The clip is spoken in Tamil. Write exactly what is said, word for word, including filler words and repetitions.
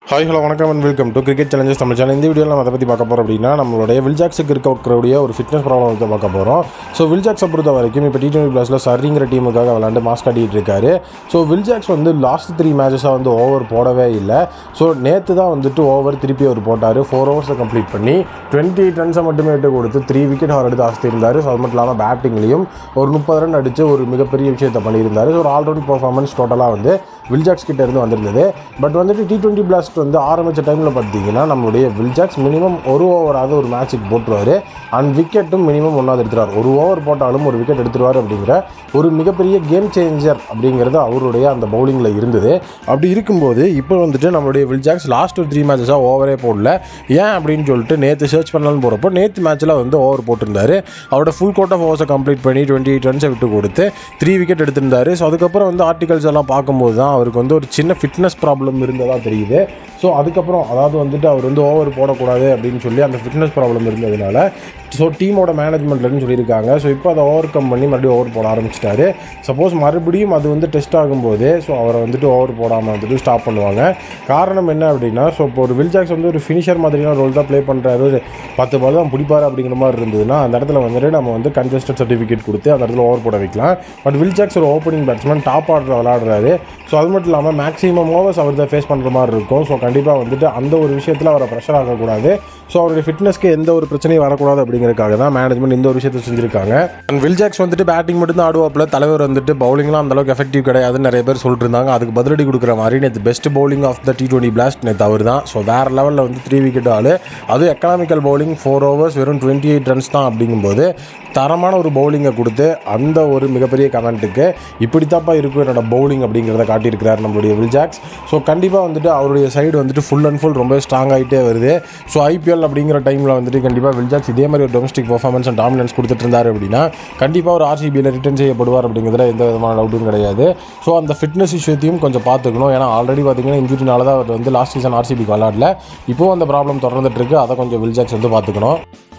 ஹாய் ஹலோ வணக்கம் and welcome to cricket challenges நம்ம சேனல். இந்த வீடியோவில் நம்ம அதை பற்றி பார்க்க போகிறோம் அப்படின்னா நம்மளுடைய வில்ஜாக்ஸுக்கு இருக்கக்கூடிய ஒரு ஃபிட்னஸ் ப்ராப்ளம் வந்து பார்க்க போகிறோம். ஸோ வில்ஜாக்ஸை பொறுத்த வரைக்கும் இப்போ டி டுவெண்ட்டி ப்ளஸில் சர்ரிங்கிற டீமுக்காக விளாண்டு மாஸ் காட்டிகிட்டு இருக்காரு. ஸோ வில்ஜாக்ஸ் வந்து லாஸ்ட் த்ரீ மேட்சஸாக வந்து ஓவர் போடவே இல்லை. ஸோ நேற்று தான் வந்துட்டு ஓவர் திருப்பி அவர் போட்டார். ஃபோர் ஓவர்ஸை கம்ப்ளீட் பண்ணி டுவெண்ட்டி எயிட் ரன்ஸை மட்டுமே விட்டு கொடுத்து த்ரீ விக்கெட் அவர் எடுத்து ஆஸ்திருந்தார். ஸோ அது மட்டும் இல்லாமல் பேட்டிங்லேயும் ஒரு முப்பது ரன் அடித்து ஒரு மிகப்பெரிய விஷயத்தை பண்ணியிருந்தார். ஸோ ஒரு ஆல்ரவுண்ட் பர்ஃபார்மன்ஸ் டோட்டலாக வந்து வில்ஜாக்ஸ் கிட்ட இருந்து வந்திருந்தது. பட் வந்துட்டு டி டுவெண்ட்டி பிளாஸ்ட் வந்து ஆரம்பித்த டைமில் பார்த்தீங்கன்னா நம்மளுடைய வில்ஜாக்ஸ் மினிமம் ஒரு ஓவராவது ஒரு மேட்சுக்கு போட்டுருவார். அண்ட் விக்கெட்டும் மினிமம் ஒன்றாவது எடுத்துருவார். ஒரு ஓவர் போட்டாலும் ஒரு விக்கெட் எடுத்துருவார் அப்படிங்கிற ஒரு மிகப்பெரிய கேம் சேஞ்சர் அப்படிங்கிறது அவருடைய அந்த பவுலிங்கில் இருந்தது. அப்படி இருக்கும்போது இப்போ வந்துட்டு நம்மளுடைய வில்ஜாக்ஸ் லாஸ்ட் ஒரு த்ரீ மேட்சஸாக ஓவரே போடல. ஏன் அப்படின்னு சொல்லிட்டு நேற்று சர்ச் பண்ணலான்னு போகிறப்போ நேற்று மேட்ச்சில் வந்து ஓவர் போட்டிருந்தார். அவரோட ஃபுல் கோட் ஆஃப் ஓவர்ஸை கம்ப்ளீட் பண்ணி டுவெண்ட்டி எயிட் ரன்ஸை விட்டு கொடுத்து த்ரீ விக்கெட் எடுத்திருந்தார். ஸோ அதுக்கப்புறம் வந்து ஆர்டிகல்ஸ் எல்லாம் பார்க்கும்போது தான் அவருக்கு வந்து ஒரு சின்ன ஃபிட்னஸ் ப்ராப்ளம் இருந்ததாக தெரியுது. ஸோ அதுக்கப்புறம் அதாவது வந்துட்டு அவர் வந்து ஓவர் போடக்கூடாது அப்படின்னு சொல்லி அந்த ஃபிட்னஸ் ப்ராப்ளம் இருந்ததுனால ஸோ டீமோட மேனேஜ்மெண்ட்லன்னு சொல்லியிருக்காங்க. ஸோ இப்போ அதை ஓவர் கம் பண்ணி மறுபடியும் ஓவர் போட ஆரம்பிச்சிட்டாரு. சப்போஸ் மறுபடியும் அது வந்து டெஸ்ட் ஆகும்போது ஸோ அவரை வந்துட்டு ஓவர் போடாமல் வந்துட்டு ஸ்டாப் பண்ணுவாங்க. காரணம் என்ன அப்படின்னா ஸோ இப்போ ஒரு வில்ஜாக்ஸ் வந்து ஒரு ஃபினிஷர் மாதிரியான ரோல் தான் ப்ளே பண்ணுறாரு. ஒரு பத்து பால் தான் பிடிப்பார் அப்படிங்கிற மாதிரி இருந்ததுன்னா அந்த இடத்துல வந்துட்டு நம்ம வந்து கன்ஜஸ்டட் சர்டிஃபிகேட் கொடுத்து அந்த இடத்துல ஓவர் போட வைக்கலாம். பட் வில்ஜாக்ஸ் ஒரு ஓப்பனிங் பேட்ஸ்மேன் டாப் ஆர்டர் விளாடுறாரு. ஸோ அது மட்டும் இல்லாமல் மேக்ஸிமம் ஓவர்ஸ் அவர் தான் ஃபேஸ் பண்ணுற மாதிரி இருக்கும். ஸோ கண்டிப்பாக வந்துட்டு அந்த ஒரு விஷயத்தில் அவரை ப்ரெஷர் ஆகக்கூடாது. ஸோ அவருடைய ஃபிட்னஸ்க்கு எந்த ஒரு பிரச்சனையும் வரக்கூடாது அப்படிங்கிறதுக்காக தான் மேனேஜ்மெண்ட் இந்த ஒரு விஷயத்தை செஞ்சுருக்காங்க. அண்ட் வில்ஜாக்ஸ் வந்துட்டு பேட்டிங் மட்டும் தான் ஆடுவாப்பில். தலைவர் வந்துட்டு பவுலிங்லாம் அந்தளவுக்கு எஃபெக்டிவ் கிடையாதுன்னு நிறைய பேர் சொல்லிட்டு இருந்தாங்க. அதுக்கு பதிலடி கொடுக்குற மாதிரி நேற்று best bowling of the T twenty blast நேற்று அவர் தான். ஸோ வேறு லெவலில் வந்து த்ரீ விக்கெட் ஆள், அதுவும் எக்கனாமிக்கல் பவுலிங், ஃபோர் ஓவர்ஸ் வெறும் டுவெண்ட்டி எயிட் ரன்ஸ் தான் அப்படிங்கும்போது தரமான ஒரு பவுலிங்கை கொடுத்து அந்த ஒரு மிகப்பெரிய கமெண்ட்டுக்கு இப்படித்தாப்பா இருக்கும் என்னோட பவுலிங் அப்படிங்கிறத காட்டியிருக்கிறார் நம்மளுடைய வில்ஜாக்ஸ். ஸோ கண்டிப்பாக வந்துட்டு அவருடைய சைடு வந்துட்டு ஃபுல் அண்ட் ஃபுல் ரொம்ப ஸ்ட்ராங் ஆகிட்டே வருது. ஸோ ஐபிஎல் அப்படிங்கிற டைமில் வந்துட்டு கண்டிப்பாக வில்ஜாக்ஸ் இதே மாதிரி ஒரு டொமஸ்டிக் பர்ஃபார்மன்ஸ் அண்ட் டாமினன்ஸ் கொடுத்துட்டு இருந்தார் அப்படின்னா கண்டிப்பாக ஒரு ஆர்சிபியில் ரிட்டர்ன் செய்யப்படுவார் அப்படிங்கிறதுல எந்த விதமான டவுட்டும் கிடையாது. ஸோ அந்த ஃபிட்னஸ் விஷயத்தையும் கொஞ்சம் பார்த்துக்கணும். ஏன்னா ஆல்ரெடி பார்த்தீங்கன்னா இன்ஜுரினால தான் அவர் வந்து லாஸ்ட் சீசன் ஆர்சிபிக்கு விளாடல. இப்போவும் அந்த ப்ராப்ளம் தொடர்ந்துட்டு இருக்கு. அதை கொஞ்சம் வில்ஜாக்ஸ் வந்து பார்த்துக்கணும்.